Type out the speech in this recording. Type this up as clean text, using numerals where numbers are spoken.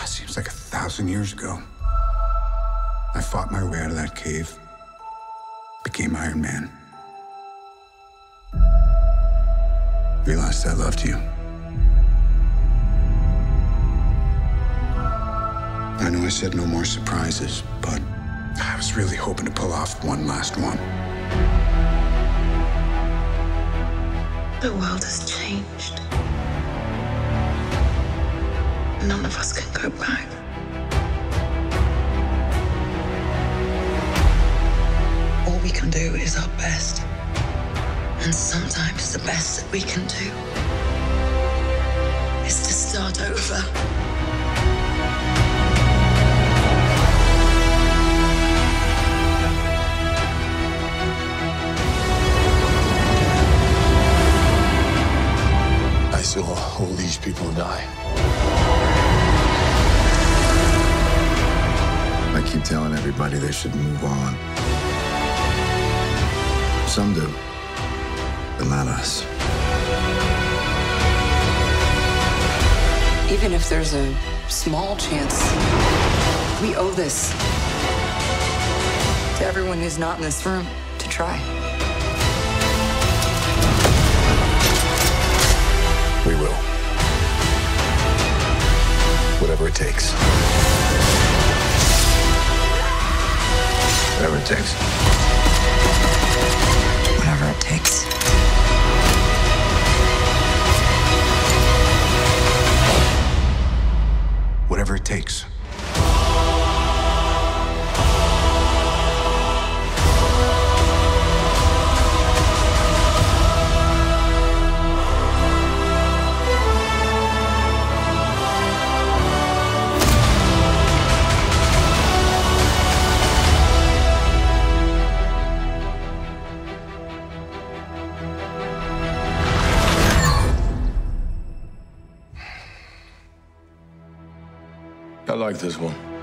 Seems like 1,000 years ago. I fought my way out of that cave, became Iron Man. Realized I loved you. I know I said no more surprises, but I was really hoping to pull off one last one. The world has changed. None of us can go back. All we can do is our best. And sometimes the best that we can do is to start over. I saw all these people die. I keep telling everybody they should move on. Some do, but not us. Even if there's a small chance, we owe this to everyone who's not in this room to try. We will. Whatever it takes. Whatever it takes. Whatever it takes. Whatever it takes. I like this one.